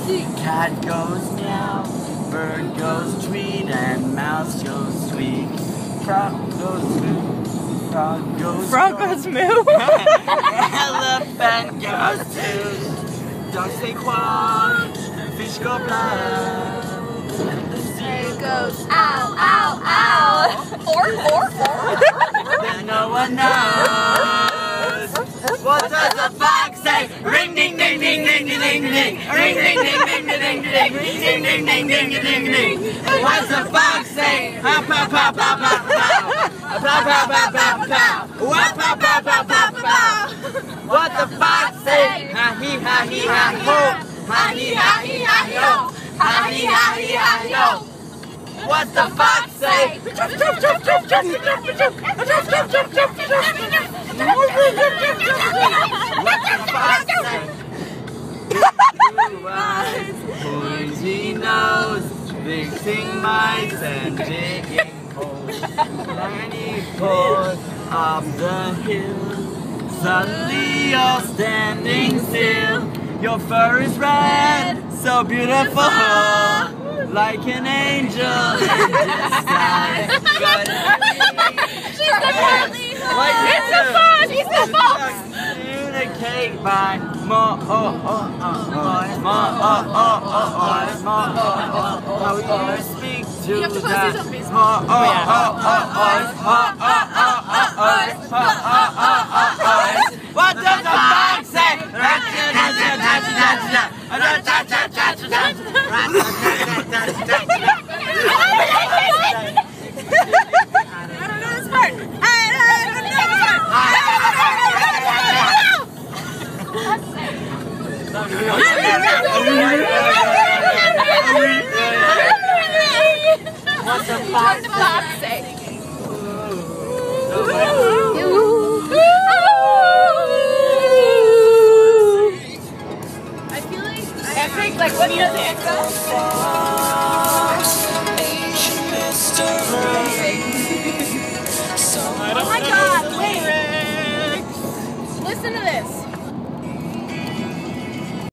Cat goes meow, bird goes tweet, and mouse goes squeak. Frog goes moo, frog goes moo. Elephant goes toot, dogs say quack, fish go blah, and the seal goes ow, ow, ow. Or. Then no one knows. What does the fox say? Ring ding ding ding ding ding ding ding. Ring ding ding ding ding ding ding. Ring ding ding ding ding ding ding. What's the fox say? Pow pow pow pow pow pow. Pow pow pow pow pow. What pow pow pow pow pow. What the fox say? Ha he ha he ha ho. Ha he ha he ha ho. Ha he ha he ha ho. What's the fox say? What the fox say? Blue eyes, pointy nose, fixing mice and digging holes. Tiny paws up the hill. Suddenly you're standing still. Your fur is red, so beautiful. Like an angel in disguise. She's the fox! He's the fox! Communicate by more. How you speak to that? What does the fox say? What's the fox say? I feel like what does it go?